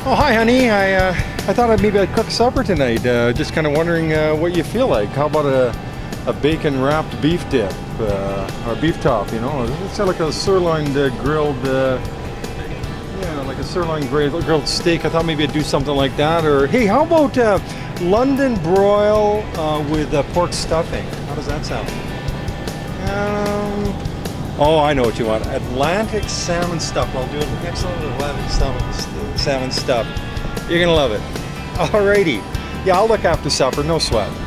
Oh, hi, honey. I thought maybe I'd cook supper tonight. Just kind of wondering what you feel like. How about a bacon-wrapped beef dip or beef top? You know, it's like a sirloin grilled, yeah, like a sirloin grilled steak. I thought maybe I'd do something like that. Or hey, how about London broil with pork stuffing? How does that sound? Oh, I know what you want. Atlantic salmon stuff. I'll do an excellent Atlantic salmon stuff. You're gonna love it. Alrighty. Yeah, I'll look after supper. No sweat.